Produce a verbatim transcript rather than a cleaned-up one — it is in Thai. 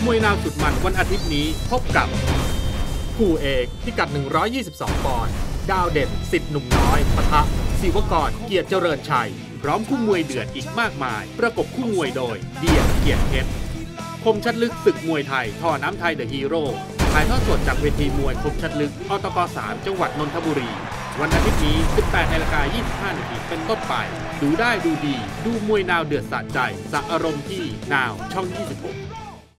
มวยนาวสุดมันวันอาทิตย์นี้พบกับคู่เอกพิกัดหนึ่งร้อยยี่สิบสองปอนด์ดาวเด่นสิทธิ์หนุ่มน้อยปะทะศิวกรเกียรติเจริญชัยพร้อมคู่มวยเดือดอีกมากมายประกบคู่มวยโดยเดียเกียรติเพชรคมชัดลึกศึกมวยไทยท่อน้ำไทยเดอะฮีโร่ถ่ายทอดสดจากเวทีมวยคมชัดลึกอตกสามจังหวัดนนทบุรีวันอาทิตย์นี้ สิบแปดนาฬิกายี่สิบห้านาทีเป็นต้นไปดูได้ดูดีดูมวยนาวเดือดสะใจสะอารมณ์ที่นาวช่องยี่สิบหก